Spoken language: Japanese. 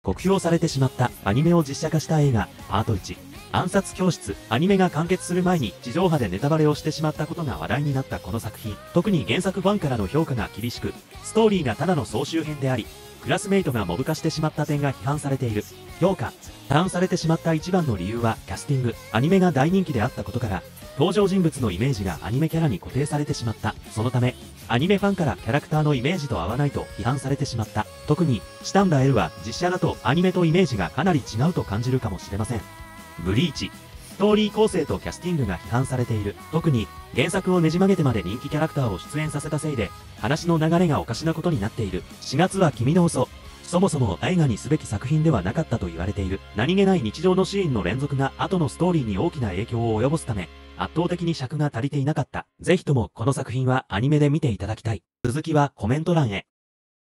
酷評されてしまったアニメを実写化した映画、パート1。暗殺教室、アニメが完結する前に地上波でネタバレをしてしまったことが話題になったこの作品。特に原作ファンからの評価が厳しく、ストーリーがただの総集編であり、クラスメイトがモブ化してしまった点が批判されている。評価。批判されてしまった一番の理由は、キャスティング。アニメが大人気であったことから、登場人物のイメージがアニメキャラに固定されてしまった。そのため、アニメファンからキャラクターのイメージと合わないと批判されてしまった。特に、シタンダ L は実写だとアニメとイメージがかなり違うと感じるかもしれません。ブリーチ。ストーリー構成とキャスティングが批判されている。特に、原作をねじ曲げてまで人気キャラクターを出演させたせいで、話の流れがおかしなことになっている。4月は君の嘘。そもそも映画にすべき作品ではなかったと言われている。何気ない日常のシーンの連続が後のストーリーに大きな影響を及ぼすため、圧倒的に尺が足りていなかった。ぜひともこの作品はアニメで見ていただきたい。続きはコメント欄へ。